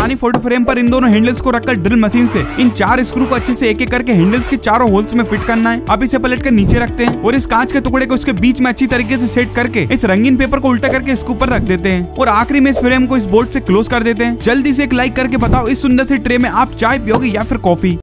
पुरानी photo frame पर इन दोनों हैंडल्स को रखकर ड्रिल मशीन से इन 4 स्क्रू को अच्छे से एक एक करके हैंडल्स के चारों होल्स में फिट करना है। अब इसे पलट कर नीचे रखते हैं और इस कांच के टुकड़े को इसके बीच में अच्छी तरीके से सेट करके इस रंगीन पेपर को उल्टा करके इसके ऊपर रख देते हैं और आखिरी में इस फ्रेम को इस बोर्ड से क्लोज कर देते हैं। जल्दी से एक लाइक करके बताओ इस सुंदर सी ट्रे में आप चाय पियोगे या फिर कॉफी।